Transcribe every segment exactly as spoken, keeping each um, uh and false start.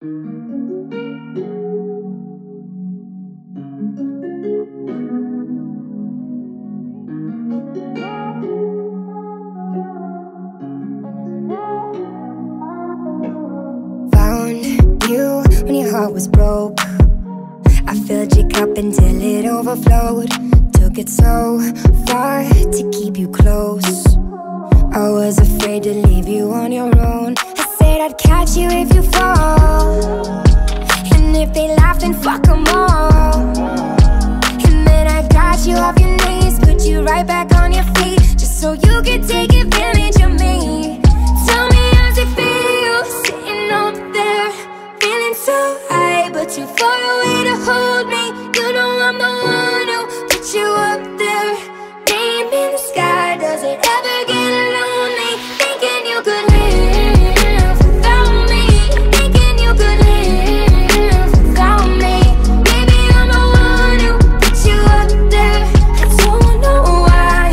Found you when your heart was broke. I filled your cup until it overflowed. Took it so far to keep you close. I was afraid to leave you on your own. I said I'd catch you if you fall, and if they laugh then fuck them all. And then I got you off your knees, put you right back on your feet, just so you could take advantage of me. Tell me how's it feel, sitting up there, feeling so high, but too far away to hold me. You know I'm the one who put you up there. Name in the sky, does it ever get lonely? Thinking you could live without me, thinking you could live without me. Maybe I'm the one who put you up there. I don't know why.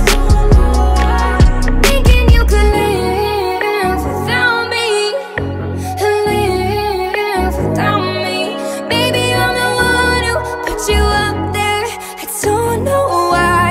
Thinking you could live without me, live without me. Maybe I'm the one who put you up there. I don't know why.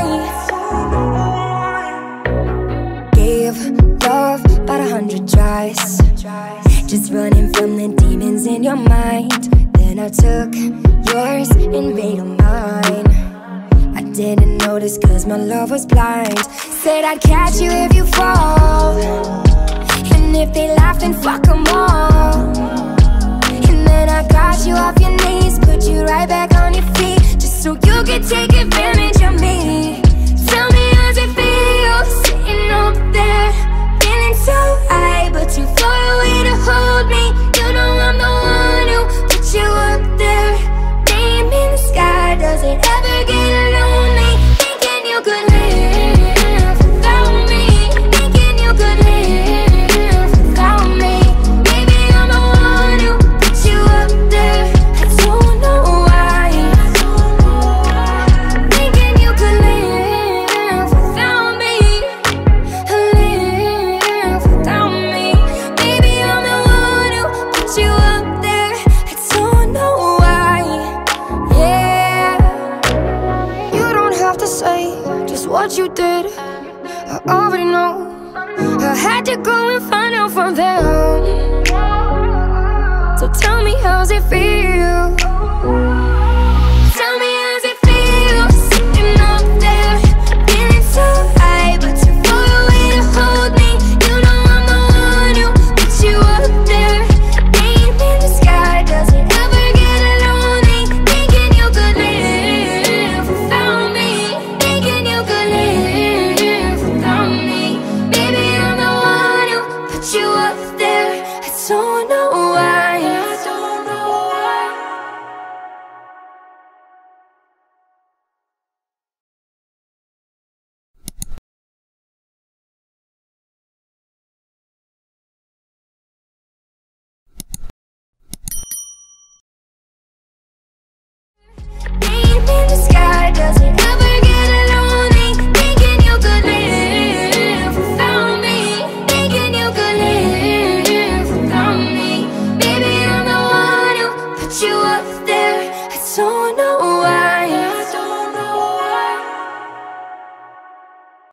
Gave love about a hundred tries, just running from the demons in your mind. Then I took yours and made them mine. I didn't notice cause my love was blind. Said I'd catch you if you fall, and if they laugh then fuck them all. And then I got you off your knees, put you right back on your feet, just so you could take advantage of me. Tell me how's it feel, sitting up there, feeling so high, but too far away to hold me. You know I'm the one who put you up there. Name in the sky, does it ever get lonely? Thinking you could live without me, thinking you could live without me. Maybe I'm the one who put you up there. I don't know why. Thinking you could live without me, live without me. Maybe I'm the one who put you up there. I don't know why. Yeah, you don't have to say just what you did, I already know. I had to go and find out from them. So tell me how's it feel. Tell me how's it feel, sitting up there, feeling so high, but too far away to hold me. You know I'm the one who put you up there. Name in the sky, does it ever get lonely? Thinking you could live without me, thinking you could live without me. Maybe I'm the one who put you up there. I don't know why.